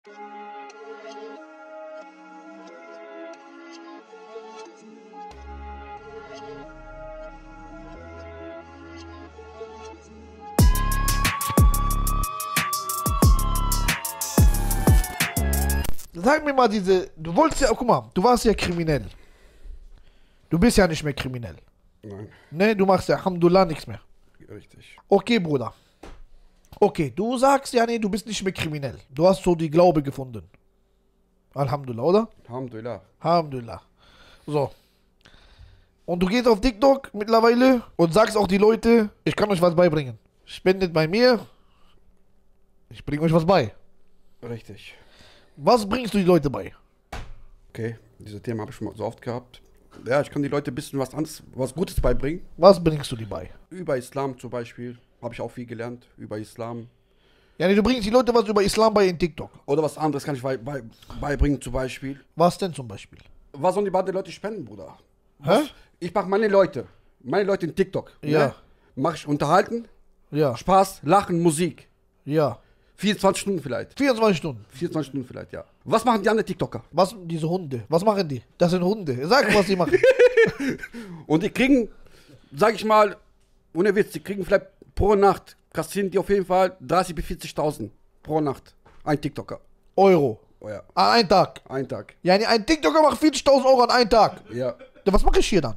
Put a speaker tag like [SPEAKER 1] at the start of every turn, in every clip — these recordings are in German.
[SPEAKER 1] Sag mir mal du wolltest ja, guck mal, du warst ja kriminell. Du bist ja nicht mehr kriminell.
[SPEAKER 2] Nein.
[SPEAKER 1] Ne, du machst ja, Alhamdulillah, nichts mehr.
[SPEAKER 2] Richtig.
[SPEAKER 1] Okay, Bruder. Okay, du sagst ja, nee, du bist nicht mehr kriminell. Du hast so die Glaube gefunden. Alhamdulillah, oder?
[SPEAKER 2] Alhamdulillah.
[SPEAKER 1] Alhamdulillah. So. Und du gehst auf TikTok mittlerweile und sagst auch die Leute, ich kann euch was beibringen. Spendet bei mir. Ich bringe euch was bei.
[SPEAKER 2] Richtig.
[SPEAKER 1] Was bringst du die Leute bei?
[SPEAKER 2] Okay, dieses Thema habe ich schon mal so oft gehabt. Ja, ich kann die Leute ein bisschen was anderes, was Gutes beibringen.
[SPEAKER 1] Was bringst du die bei?
[SPEAKER 2] Über Islam zum Beispiel. Habe ich auch viel gelernt. Über Islam.
[SPEAKER 1] Ja, nee, du bringst die Leute was über Islam bei in TikTok.
[SPEAKER 2] Oder was anderes kann ich beibringen zum Beispiel.
[SPEAKER 1] Was denn zum Beispiel?
[SPEAKER 2] Was sollen die beiden Leute spenden, Bruder?
[SPEAKER 1] Hä?
[SPEAKER 2] Ich mache meine Leute in TikTok.
[SPEAKER 1] Ja.
[SPEAKER 2] Ne? Mach ich unterhalten,
[SPEAKER 1] Ja.
[SPEAKER 2] Spaß, Lachen, Musik.
[SPEAKER 1] Ja.
[SPEAKER 2] 24 Stunden vielleicht.
[SPEAKER 1] 24 Stunden.
[SPEAKER 2] 24 Stunden vielleicht, ja. Was machen die anderen TikToker?
[SPEAKER 1] Was, diese Hunde? Was machen die? Das sind Hunde. Sag, was die machen.
[SPEAKER 2] Und die kriegen, sag ich mal, ohne Witz, die kriegen vielleicht pro Nacht, kassieren die auf jeden Fall 30.000 bis 40.000 pro Nacht. Ein TikToker.
[SPEAKER 1] Euro.
[SPEAKER 2] Oh ja.
[SPEAKER 1] An einen Tag.
[SPEAKER 2] Ein Tag.
[SPEAKER 1] Ja, nee, ein TikToker macht 40.000 Euro an einen Tag.
[SPEAKER 2] Ja.
[SPEAKER 1] Ja, was mache ich hier dann?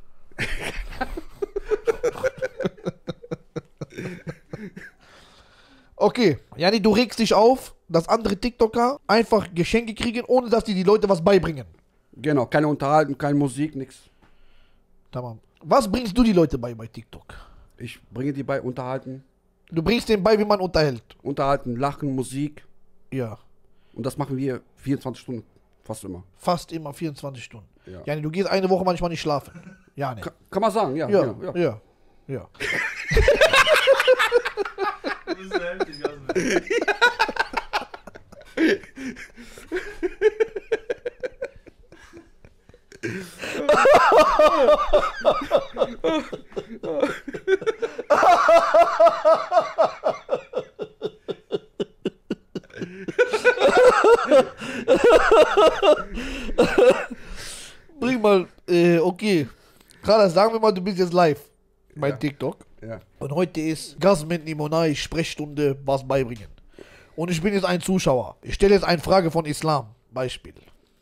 [SPEAKER 1] Okay. Jani, du regst dich auf, dass andere TikToker einfach Geschenke kriegen, ohne dass die Leute was beibringen.
[SPEAKER 2] Genau, keine Unterhaltung, keine Musik, nichts.
[SPEAKER 1] Tamam. Was bringst du die Leute bei TikTok?
[SPEAKER 2] Ich bringe die bei Unterhalten.
[SPEAKER 1] Du bringst denen bei, wie man unterhält.
[SPEAKER 2] Unterhalten, Lachen, Musik.
[SPEAKER 1] Ja.
[SPEAKER 2] Und das machen wir 24 Stunden, fast immer.
[SPEAKER 1] Fast immer 24 Stunden.
[SPEAKER 2] Ja.
[SPEAKER 1] Jani, du gehst eine Woche manchmal nicht schlafen. Ja, ne.
[SPEAKER 2] Kann man sagen, ja.
[SPEAKER 1] Ja,
[SPEAKER 2] Genau,
[SPEAKER 1] ja, ja.
[SPEAKER 3] Du bist so heftig, also.
[SPEAKER 1] Bring mal, okay. Khalas, sagen wir mal, du bist jetzt live bei TikTok.
[SPEAKER 2] Ja.
[SPEAKER 1] Und heute ist Gazmen Nimonai Sprechstunde, was beibringen. Und ich bin jetzt ein Zuschauer. Ich stelle jetzt eine Frage von Islam, Beispiel.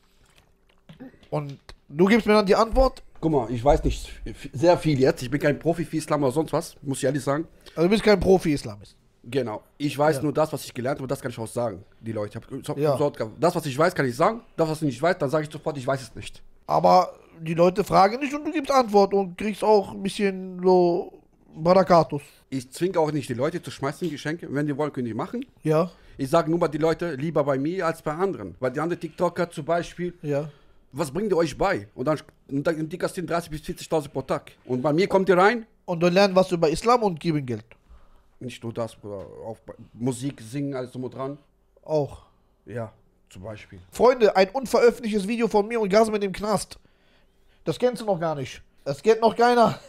[SPEAKER 1] Und du gibst mir dann die Antwort.
[SPEAKER 2] Guck mal, ich weiß nicht sehr viel jetzt. Ich bin kein Profi für Islam oder sonst was, muss ich ehrlich sagen.
[SPEAKER 1] Also du bist kein Profi-Islamist.
[SPEAKER 2] Genau. Ich weiß
[SPEAKER 1] Ja.
[SPEAKER 2] nur das, was ich gelernt habe, das kann ich auch sagen. Die Leute.
[SPEAKER 1] Ja.
[SPEAKER 2] Das, was ich weiß, kann ich sagen. Das, was ich nicht weiß, dann sage ich sofort, ich weiß es nicht.
[SPEAKER 1] Aber die Leute fragen nicht und du gibst Antwort und kriegst auch ein bisschen so Barakatus.
[SPEAKER 2] Ich zwinge auch nicht die Leute zu schmeißen Geschenke. Wenn die wollen, können die machen.
[SPEAKER 1] Ja,
[SPEAKER 2] Ich sage nur mal die Leute lieber bei mir als bei anderen. Weil die anderen TikToker zum Beispiel,
[SPEAKER 1] ja.
[SPEAKER 2] was bringt ihr euch bei? Und dann die kassieren 30.000 bis 40.000 pro Tag. Und bei mir kommt ihr rein.
[SPEAKER 1] Und du lernst was über Islam und geben Geld.
[SPEAKER 2] Nicht nur das, Bruder. Auch Musik, Singen, alles drum und dran.
[SPEAKER 1] Auch.
[SPEAKER 2] Ja, zum Beispiel.
[SPEAKER 1] Freunde, ein unveröffentlichtes Video von mir und Gazmen im Knast. Das kennst du noch gar nicht. Das kennt noch keiner.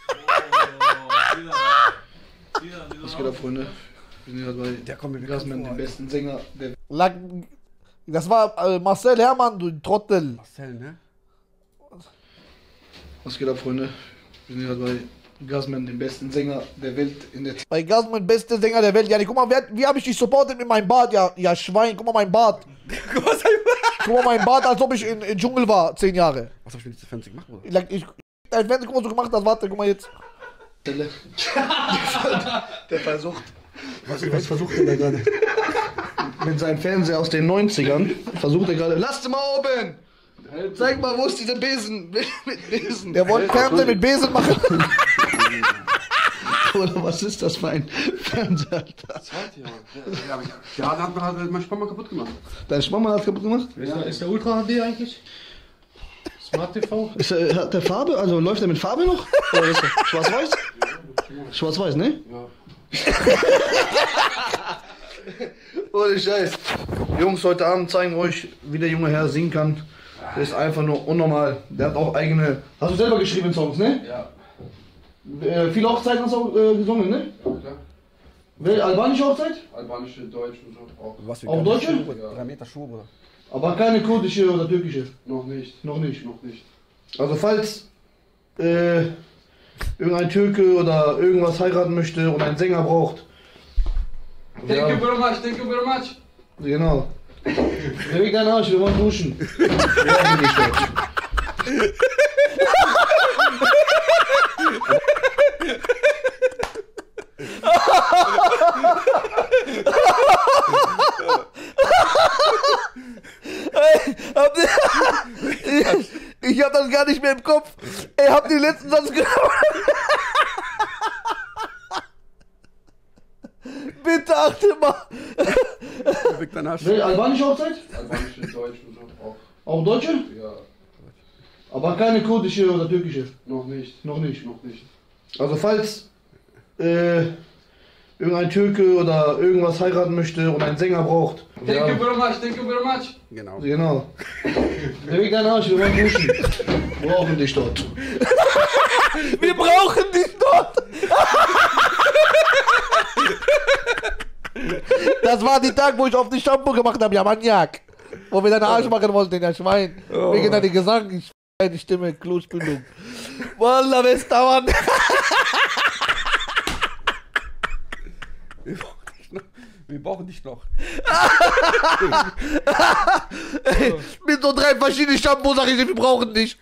[SPEAKER 4] Was geht ab, Freunde? Wir sind gerade
[SPEAKER 2] Der kommt mir
[SPEAKER 4] bei
[SPEAKER 2] bekannt
[SPEAKER 4] Gazmen,
[SPEAKER 2] vor,
[SPEAKER 4] dem besten Sänger der
[SPEAKER 1] Das war Marcel Herrmann, du Trottel.
[SPEAKER 2] Marcel, ne?
[SPEAKER 4] Was geht ab, Freunde? Wir sind gerade bei Gazmen, dem besten Sänger der Welt in der
[SPEAKER 1] Bei Gazmen, beste Sänger der Welt. Ja, guck mal, wie habe ich dich supportet mit meinem Bart? Ja, Schwein, guck mal mein Bart. Guck mal mein Bart, als ob ich in Dschungel war, 10 Jahre.
[SPEAKER 2] Was hab ich mit diesem Fernsehen gemacht, Bruder?
[SPEAKER 1] Dein Fernsehen, guck mal, was du gemacht hast. Warte, guck mal jetzt.
[SPEAKER 4] Stelle. Der versucht. Was versucht er da gerade? Mit seinem Fernseher aus den 90ern versucht er gerade. Lasst mal oben! Zeig mal, wo ist dieser Besen? Mit Besen.
[SPEAKER 1] Der wollte Fernsehen mit Besen machen.
[SPEAKER 4] Oder was ist das für ein Fernseher, Alter?
[SPEAKER 2] Ja, der hat mein Spann mal kaputt gemacht.
[SPEAKER 4] Dein Schmammer hat kaputt gemacht?
[SPEAKER 5] Ist der Ultra HD eigentlich? Smart TV?
[SPEAKER 4] Hat der Farbe? Also läuft der mit Farbe noch? Oder ist der schwarz-weiß? Schwarz-weiß, ne?
[SPEAKER 2] Ja.
[SPEAKER 4] Ohne Scheiß. Jungs, heute Abend zeigen wir euch, wie der junge Herr singen kann. Der ist einfach nur unnormal. Der hat auch eigene. Hast du selber geschrieben Songs, ne?
[SPEAKER 2] Ja.
[SPEAKER 4] Viele Hochzeiten hast du auch gesungen, ne?
[SPEAKER 2] Klar.
[SPEAKER 4] Albanische Hochzeit?
[SPEAKER 3] Albanische, Deutsch und so auch.
[SPEAKER 2] Was für
[SPEAKER 4] Auch Deutsche?
[SPEAKER 2] Schuhe, 3 Meter Schuhe, Bruder.
[SPEAKER 4] Aber keine kurdische oder türkische?
[SPEAKER 3] Noch nicht.
[SPEAKER 4] Noch nicht.
[SPEAKER 3] Noch nicht.
[SPEAKER 4] Also falls irgendein Türke oder irgendwas heiraten möchte und einen Sänger braucht.
[SPEAKER 3] Thank you very much, thank you very much.
[SPEAKER 4] Genau. Beweg deinen Arsch, wir wollen duschen. Wir brauchen dich dort.
[SPEAKER 1] Ich hab das gar nicht mehr im Kopf. Ey, habt ihr den letzten Satz gehört? Bitte achte mal.
[SPEAKER 2] Beweg deinen Arsch.
[SPEAKER 4] Albanische Hochzeit?
[SPEAKER 3] Albanische, Deutsch und so auch.
[SPEAKER 4] Auch Deutsche?
[SPEAKER 3] Ja.
[SPEAKER 4] Aber keine kurdische oder türkische?
[SPEAKER 3] Noch nicht.
[SPEAKER 4] Noch nicht.
[SPEAKER 3] Noch nicht.
[SPEAKER 4] Also falls irgendein Türke oder irgendwas heiraten möchte und einen Sänger braucht.
[SPEAKER 3] Thank you very much, thank you very much.
[SPEAKER 2] Genau.
[SPEAKER 4] Genau. Beweg deinen Arsch, wir wollen duschen. Wir brauchen dich dort.
[SPEAKER 1] Wir brauchen dich dort. Das war die Tag, wo ich auf die Shampoo gemacht habe, ja Maniak. Wo wir deine Arsch machen wollten, ja Schwein. Wegen deinem Gesang, ich deine Stimme, Klospülung. Wallah, bester Mann.
[SPEAKER 2] Wir brauchen dich noch.
[SPEAKER 1] Ey, mit so 3 verschiedenen Shampoos sag ich dir, wir brauchen dich.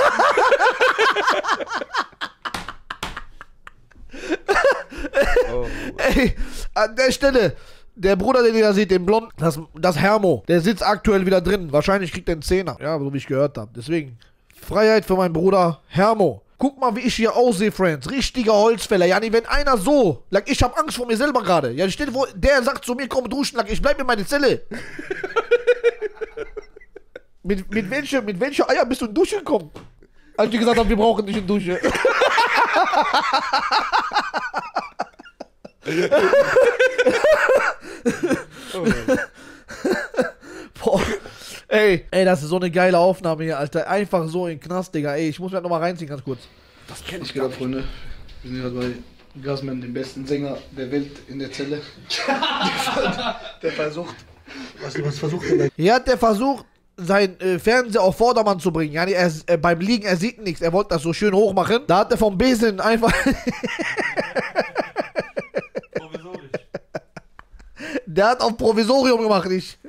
[SPEAKER 1] Ey, an der Stelle, der Bruder, den ihr da seht, den Blond, das Hermo, der sitzt aktuell wieder drin. Wahrscheinlich kriegt er einen Zehner. Ja, so wie ich gehört habe. Deswegen, Freiheit für meinen Bruder Hermo. Guck mal, wie ich hier aussehe, Friends. Richtiger Holzfäller. Jani, wenn einer so, like, ich hab Angst vor mir selber gerade. Ja, stell dir vor, der sagt zu mir, komm duschen, like, ich bleib in meine Zelle. mit welcher Eier bist du in die Dusche gekommen? Als ich gesagt habe, wir brauchen dich in die Dusche. Boah. Ey, das ist so eine geile Aufnahme hier, Alter. Einfach so in den Knast, Digga. Ey, ich muss mir das nochmal reinziehen, ganz kurz.
[SPEAKER 2] Das kenn ich
[SPEAKER 4] Was geht ab, Freunde? Wir sind gerade bei Gasman, dem besten Sänger der Welt, in der Zelle. Der versucht. Was versucht der?
[SPEAKER 1] Hier hat der versucht, sein Fernseher auf Vordermann zu bringen. Yani beim Liegen, er sieht nichts. Er wollte das so schön hoch machen. Da hat er vom Besen einfach...
[SPEAKER 3] Provisorisch.
[SPEAKER 1] Der hat auf Provisorium gemacht, ich.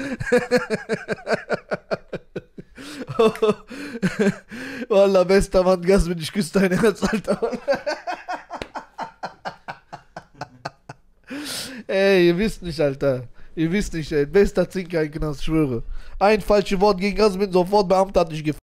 [SPEAKER 1] Wallah, bester Mann, Gasmin, ich küsse dein Herz, Alter. Ey, ihr wisst nicht, Alter. Ihr wisst nicht, ey. Bester Zinker in Knast, schwöre. Ein falsches Wort gegen Gasmin, sofort Beamter hat dich gefickt.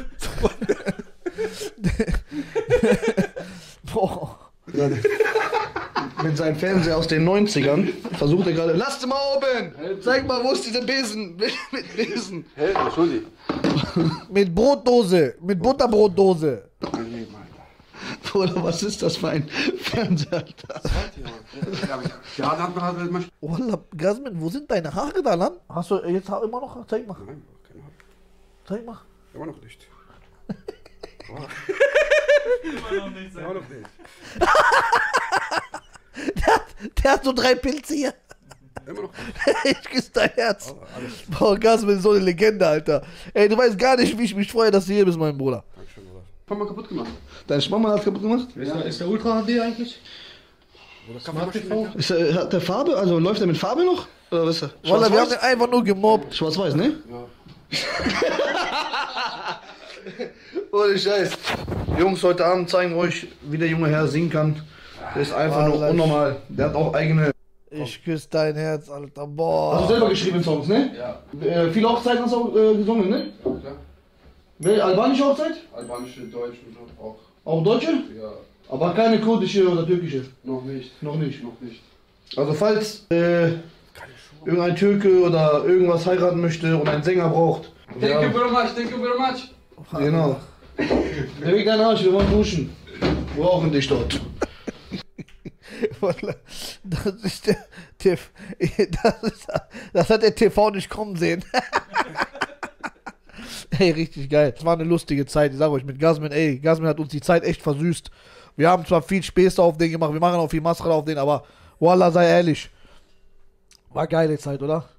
[SPEAKER 1] Boah.
[SPEAKER 4] Mit seinem Fernseher aus den 90ern versucht er gerade. Lasst ihn mal oben! Zeig mal, wo ist dieser Besen? Mit Besen.
[SPEAKER 2] Hey, Entschuldigung.
[SPEAKER 1] Mit Brotdose, mit Butterbrotdose.
[SPEAKER 4] Bruder, was ist das für ein Fernseher, Alter?
[SPEAKER 2] Ja, da hat man halt manchmal.
[SPEAKER 1] Wallah, Gasmin, wo sind deine Haare da, Land? Hast du jetzt immer noch? Zeig mal.
[SPEAKER 2] Nein, keine Ahnung.
[SPEAKER 1] Zeig mal.
[SPEAKER 2] Immer noch nicht.
[SPEAKER 3] Immer noch nicht
[SPEAKER 2] Immer noch nicht.
[SPEAKER 1] Der hat so 3 Pilze hier.
[SPEAKER 2] Immer noch.
[SPEAKER 1] Ich küsse dein Herz. Boah, Gasmin ist so eine Legende, Alter. Ey, du weißt gar nicht, wie ich mich freue, dass du hier bist, mein Bruder.
[SPEAKER 2] Dankeschön, Bruder. Haben wir kaputt gemacht.
[SPEAKER 4] Dein Schmammer hat kaputt gemacht?
[SPEAKER 5] Ist der Ultra HD eigentlich?
[SPEAKER 2] Oder
[SPEAKER 5] Smart TV?
[SPEAKER 4] Hat der Farbe? Also läuft er mit Farbe noch? Oder was ist er?
[SPEAKER 1] Wallah, wir haben den einfach nur gemobbt.
[SPEAKER 4] Schwarz-Weiß, ne?
[SPEAKER 2] Ja.
[SPEAKER 4] Ohne Scheiß. Jungs, heute Abend zeigen wir euch, wie der junge Herr singen kann. Der ist einfach nur
[SPEAKER 1] Wallah.
[SPEAKER 4] unnormal. Der hat auch eigene.
[SPEAKER 1] Ich küsse dein Herz, Alter.
[SPEAKER 4] Hast du
[SPEAKER 1] Boah.
[SPEAKER 4] selber geschrieben Songs, ne?
[SPEAKER 3] Ja,
[SPEAKER 4] Viele Hochzeiten hast du auch gesungen, ne?
[SPEAKER 3] klar.
[SPEAKER 4] Albanische Hochzeit?
[SPEAKER 3] Albanische, Deutsch und so auch.
[SPEAKER 4] Auch Deutsche?
[SPEAKER 3] Ja,
[SPEAKER 4] Aber keine kurdische oder türkische?
[SPEAKER 3] noch nicht.
[SPEAKER 4] Noch nicht.
[SPEAKER 3] Noch nicht.
[SPEAKER 4] Also falls irgendein Türke oder irgendwas heiraten möchte und einen Sänger braucht.
[SPEAKER 3] Thank you very much, thank you very much.
[SPEAKER 4] Genau. Beweg deinen Arsch, wir wollen duschen. Wir brauchen dich dort.
[SPEAKER 1] Wallah, das ist das hat der TV nicht kommen sehen. Ey, richtig geil. Es war eine lustige Zeit, ich sag euch, mit Gasmin, Gasmin hat uns die Zeit echt versüßt. Wir haben zwar viel Späße auf den gemacht, wir machen auch viel Mascara auf den, aber Wallah, sei ehrlich. War geile Zeit, oder?